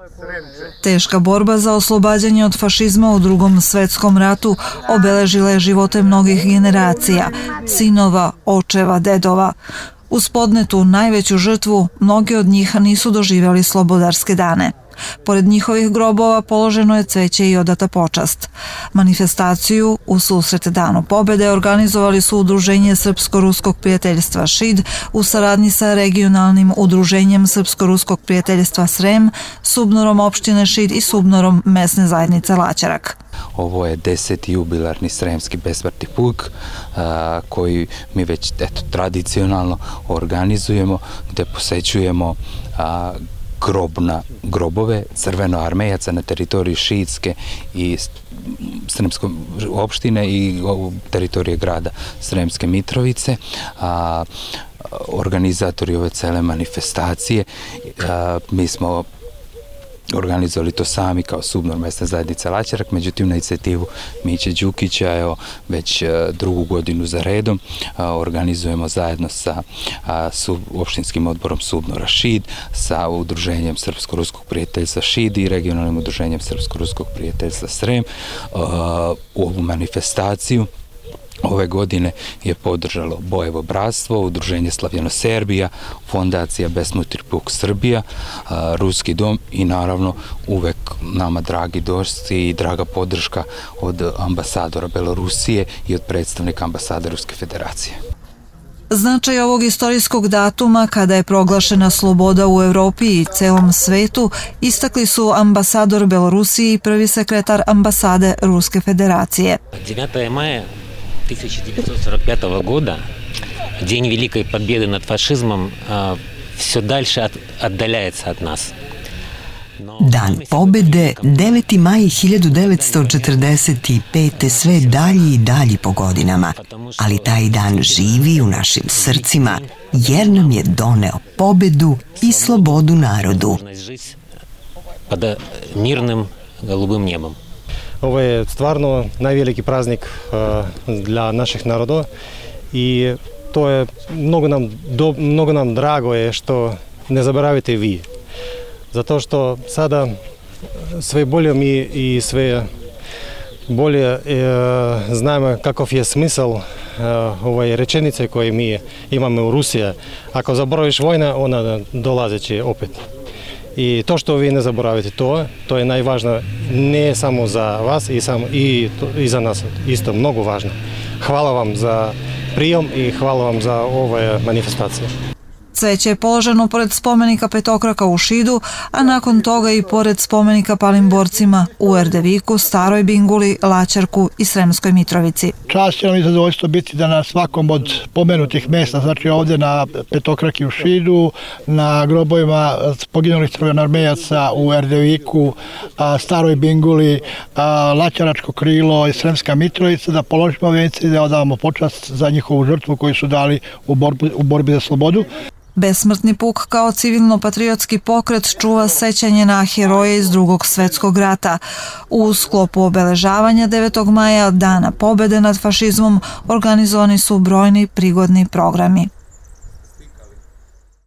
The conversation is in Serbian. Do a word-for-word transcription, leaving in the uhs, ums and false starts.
Teška borba za oslobađanje od fašizma u Drugom svetskom ratu obeležila je živote mnogih generacija, sinova, očeva, dedova. Uz podnetu najveću žrtvu, mnogi od njih nisu doživjeli slobodarske dane. Pored njihovih grobova položeno je cveće i odata počast. Manifestaciju u susret Danu pobede organizovali su Udruženje Srpsko-ruskog prijateljstva Šid u saradnji sa regionalnim udruženjem Srpsko-ruskog prijateljstva Srem, Subnorom opštine Šid i Subnorom mesne zajednice Laćarak. Ovo je deseti jubilarni Sremski besmrtni puk koji mi već eto, tradicionalno organizujemo, gde posećujemo a, grobna, grobove crvenoarmejaca na teritoriji Šidske i Sremske opštine i teritorije grada Sremske Mitrovice. A, organizatori ove cele manifestacije, a, mi smo organizovali to sami kao Subnor mesna zajednica Laćarak, međutim na inicijativu Miće Đukića, evo već drugu godinu za redom organizujemo zajedno sa opštinskim odborom Subnora Šid, sa udruženjem Srpsko-ruskog prijateljstva Šid i regionalnim udruženjem Srpsko-ruskog prijateljstva Srem u ovu manifestaciju. Ove godine je podržalo Bojevo bratstvo, Udruženje Slavjeno Serbija, Fondacija Besmrtni puk Srbija, Ruski dom i naravno uvek nama dragi došci i draga podrška od ambasadora Belorusije i od predstavnika ambasade Ruske federacije. Značaj ovog istorijskog datuma, kada je proglašena sloboda u Evropi i celom svetu, istakli su ambasador Belorusije i prvi sekretar ambasade Ruske federacije. девятое мая тысяча девятьсот сорок пятого года, День Великой Победы над фашизмом, все дальше отдаляется от нас. Dan pobede, deveti maj hiljadu devetsto četrdeset pete. sve dalji i dalji po godinama, ali taj dan živi u našim srcima jer nam je doneo pobedu i slobodu narodu. Pod mirnim голубым небом. Ovo je stvarno najveliki praznik dla naših naroda i to je mnogo nam, do, mnogo nam drago je što ne zaboravite vi. Zato što sada sve bolje mi i sve bolje e, znamo kakav je smisao e, ove rečenice koje mi imamo u Rusiji. Ako zaboraviš vojna, ona dolazeće opet. I to što vi ne zaboravite to, to je najvažno ne samo za vas i, sam, i, i za nas isto mnogo važno. Hvala vam za prijem i hvala vam za ove manifestacije. Cveće je položeno pored spomenika Petokraka u Šidu, a nakon toga i pored spomenika palim borcima u Erdeviku, Staroj Binguli, Laćarku i Sremskoj Mitrovici. Čast će nam i zadovoljstvo biti da na svakom od pomenutih mesta, znači ovdje na Petokraki u Šidu, na grobovima poginulih crvenoarmejaca u Erdeviku, Staroj Binguli, Laćaračko krilo i Sremska Mitrovica, da položimo vence i da odavamo počast za njihovu žrtvu koju su dali u borbi, u borbi za slobodu. Besmrtni puk kao civilno-patriotski pokret čuva sećanje na heroje iz Drugog svetskog rata. U sklopu obeležavanja devetog maja, Dana pobede nad fašizmom, organizovani su brojni prigodni programi.